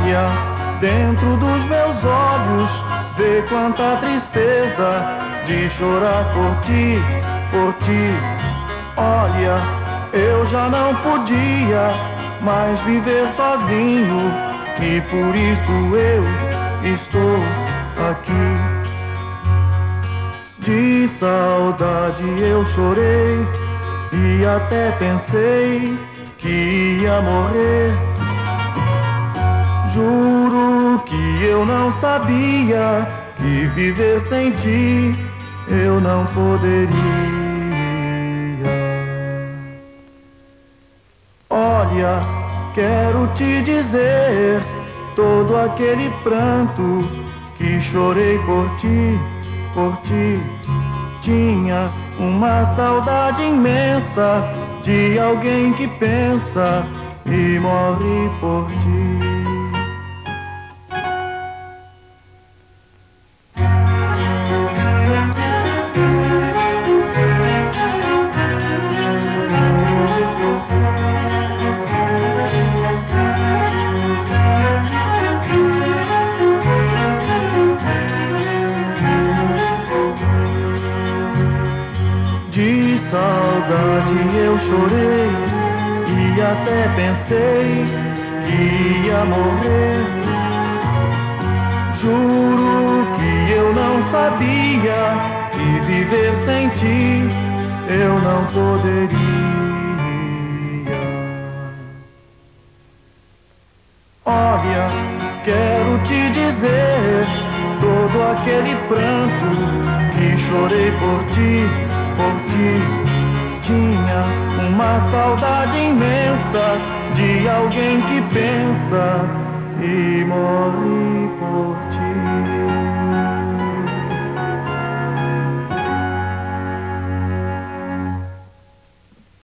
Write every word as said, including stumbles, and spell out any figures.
Olha dentro dos meus olhos, vê quanta tristeza de chorar por ti, por ti. Olha, eu já não podia mais viver sozinho, e por isso eu estou aqui. De saudade eu chorei e até pensei que ia morrer. Juro que eu não sabia que viver sem ti eu não poderia. Olha, quero te dizer, todo aquele pranto que chorei por ti, por ti, tinha uma saudade imensa de alguém que pensa e morre por ti. De saudade eu chorei e até pensei que ia morrer. Juro que eu não sabia que viver sem ti eu não poderia. Olha, quero te dizer, todo aquele pranto que chorei por ti, por ti, tinha uma saudade imensa de alguém que pensa e morre por ti.